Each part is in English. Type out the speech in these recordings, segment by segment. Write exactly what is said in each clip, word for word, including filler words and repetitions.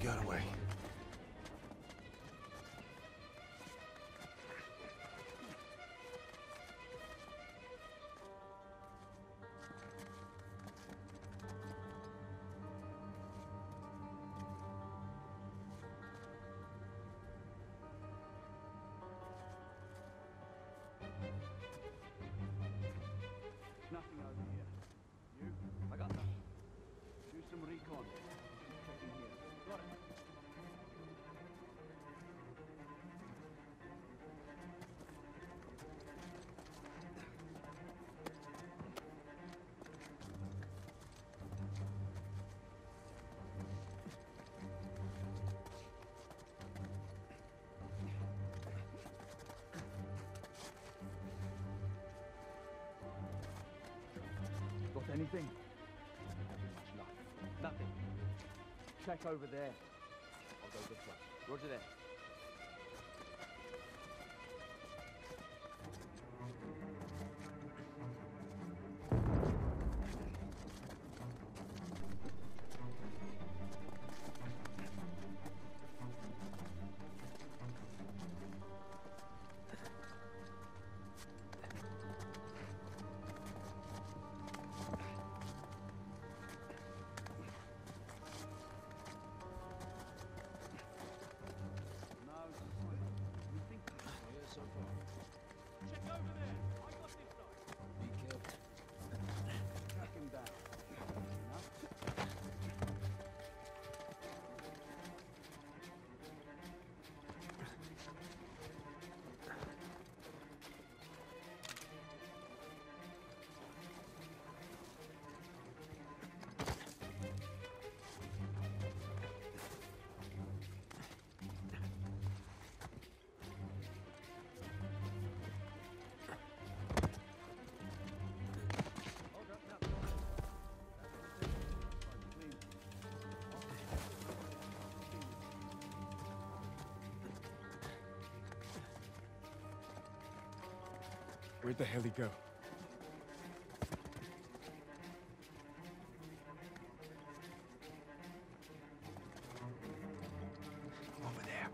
got away. Nothing over here. You? I got nothing. Do some recon. Checking here. Got it. Got anything? Not having much luck. Nothing. Check over there. I'll go this way. Roger that. Check over there. I got this side. Be careful. Track him down. Enough? Where'd the hell he go? Over there.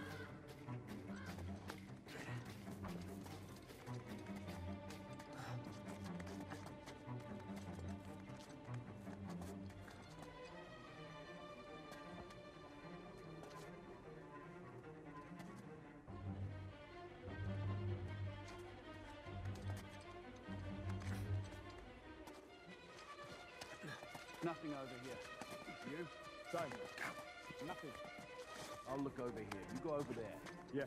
Nothing over here. You? Same. Nothing. I'll look over here. You go over there. Yeah.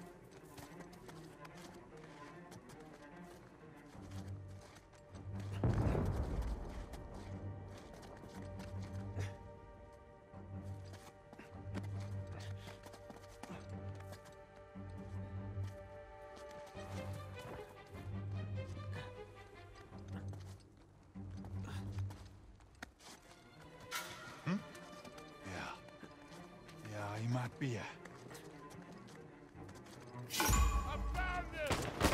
Yeah, he might be a... I found him!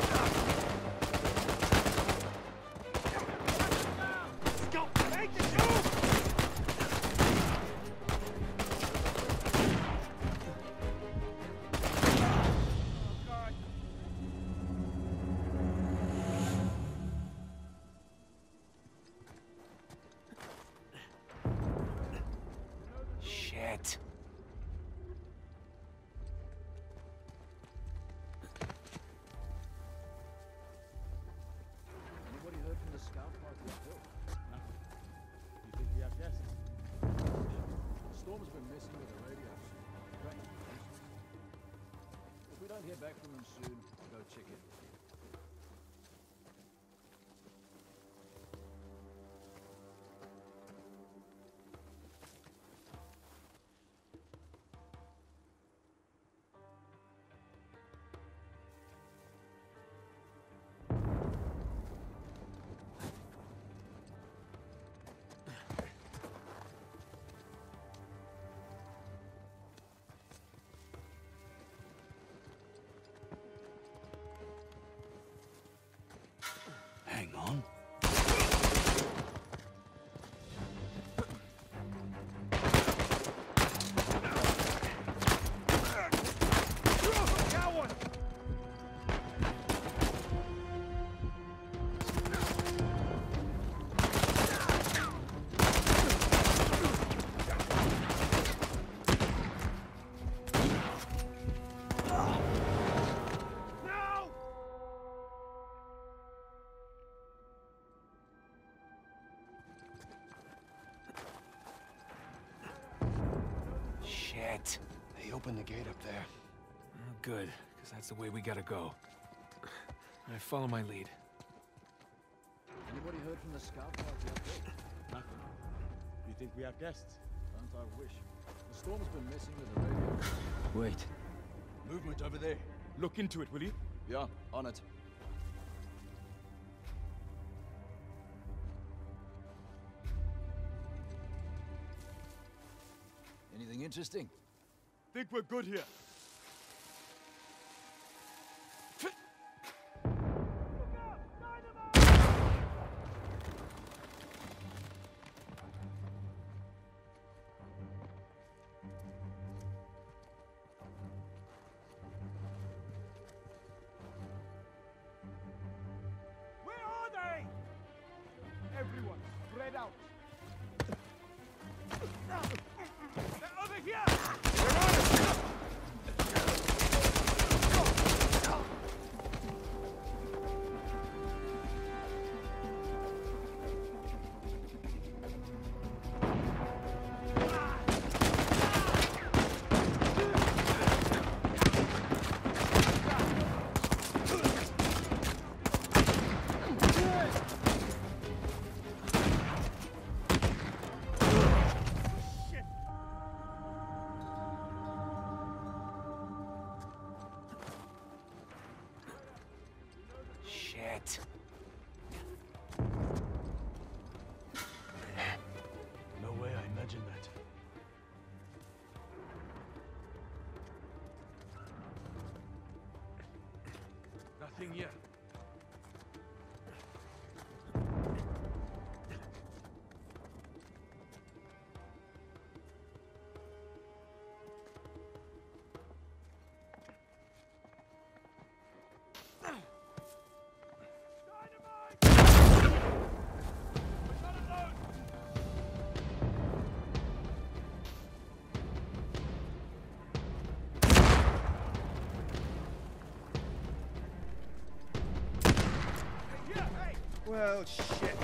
Let's go! Make the move! Shit. Anybody heard from the scout party up hill? Nothing. You think we have guests? The storm's been messing with the radios. Great. If we don't hear back from them soon, go check it. Hang on. Shit. They opened the gate up there. Oh, good, because that's the way we gotta go. I follow my lead. Anybody heard from the scout party up there? Nothing. You think we have guests? Don't I wish. The storm's been messing with the radio. Wait. Movement over there. Look into it, will you? Yeah, on it. Anything interesting? Think we're good here. Where are they? Everyone, spread out. They're over here! Shit. No way I imagined that. Nothing yet. Well, shit.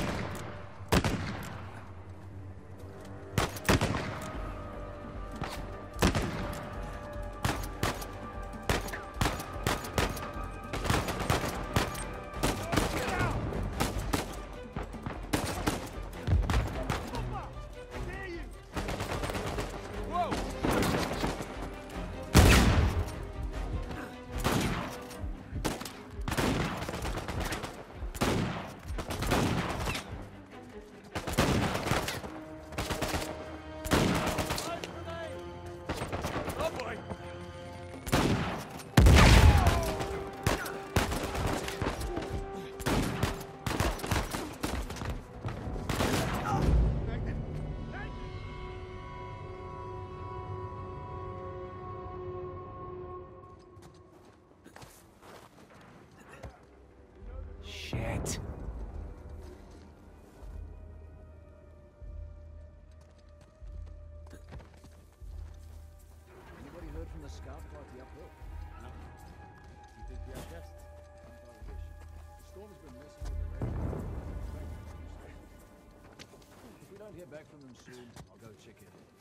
Shit. Anybody heard from the scout party up there? Nothing. You think we have guests? Don't I wish. The storm's been messing with the radio. If we don't hear back from them soon, I'll go check it in.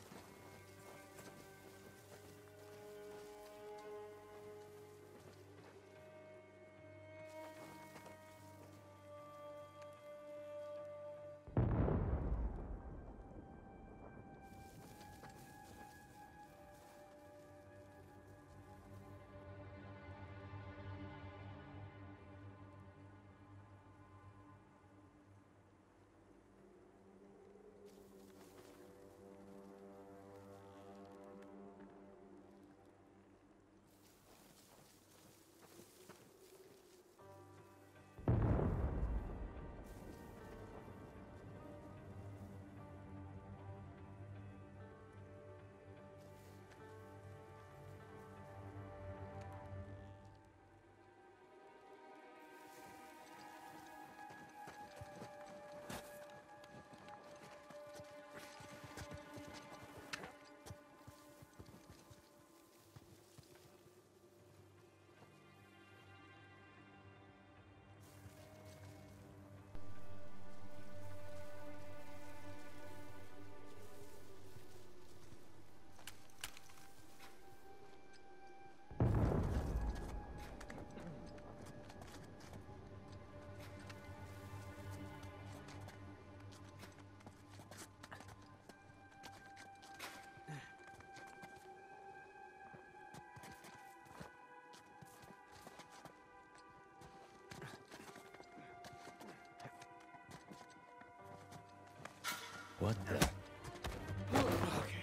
What the? Okay.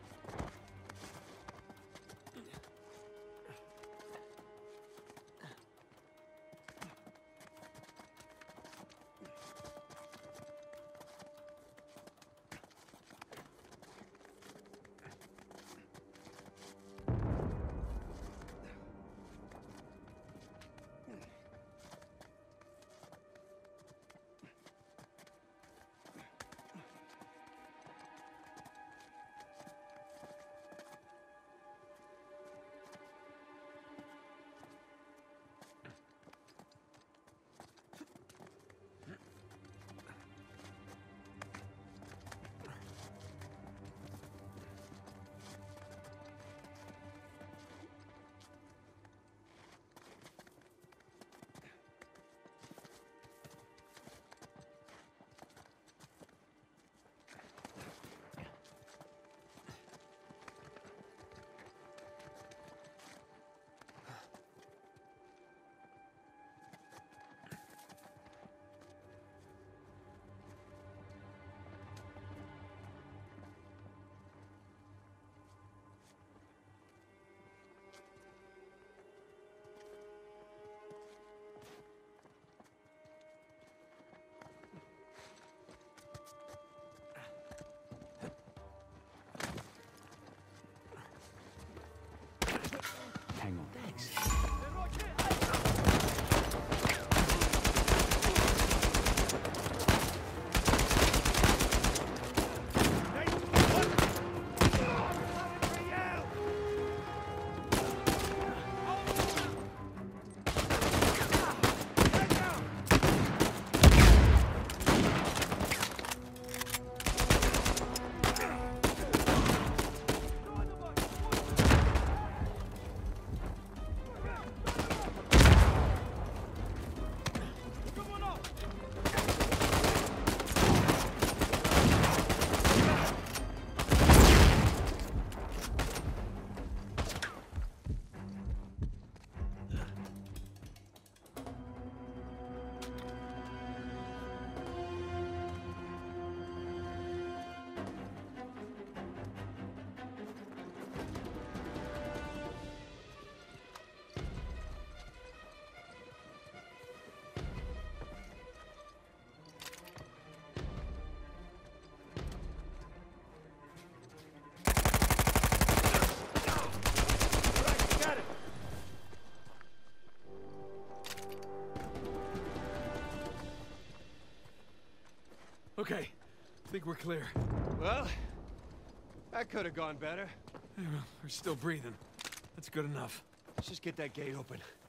Hang on. Thanks. Okay, I think we're clear. Well, that could have gone better. Yeah, well, we're still breathing. That's good enough. Let's just get that gate open.